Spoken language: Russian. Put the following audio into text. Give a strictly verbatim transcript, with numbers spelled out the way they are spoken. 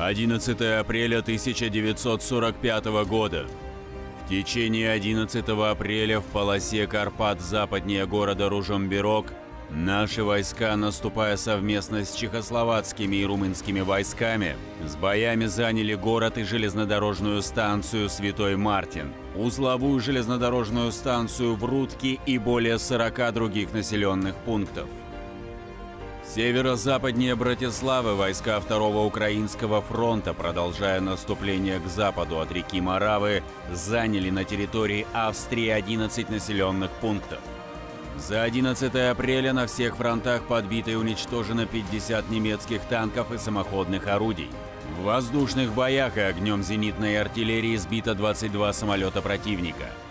одиннадцатое апреля тысяча девятьсот сорок пятого года. В течение одиннадцатого апреля в полосе Карпат западнее города Ружомберок наши войска, наступая совместно с чехословацкими и румынскими войсками, с боями заняли город и железнодорожную станцию Святой Мартин, узловую железнодорожную станцию в Рудке и более сорока других населенных пунктов. Северо-западнее Братиславы войска Второго Украинского фронта, продолжая наступление к западу от реки Моравы, заняли на территории Австрии одиннадцать населенных пунктов. За одиннадцатое апреля на всех фронтах подбито и уничтожено пятьдесят немецких танков и самоходных орудий. В воздушных боях и огнем зенитной артиллерии сбито двадцать два самолета противника.